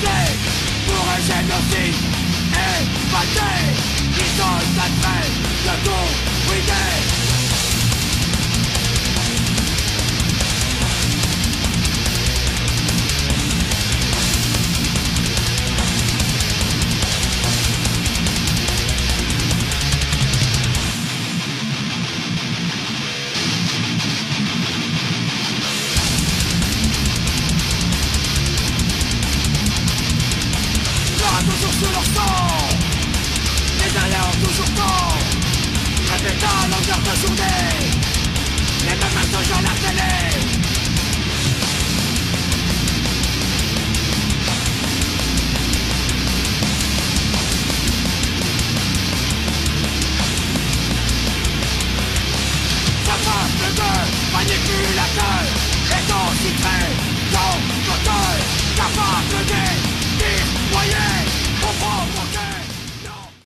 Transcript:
tués pour un génocide épaté. Ils sont en train de tout ruiner. Toujours sous leur sang, les derrière ont toujours temps, répétant à longueur de journée les mêmes messages à la télé. Ça passe de manipulateurs